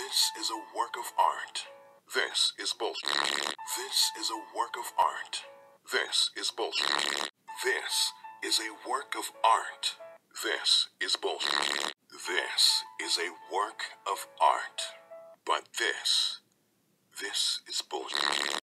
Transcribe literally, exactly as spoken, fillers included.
This is a work of art. This is bullshit. This is a work of art. This is bullshit. This is a work of art. This is bullshit. This is a work of art. But this, this is bullshit.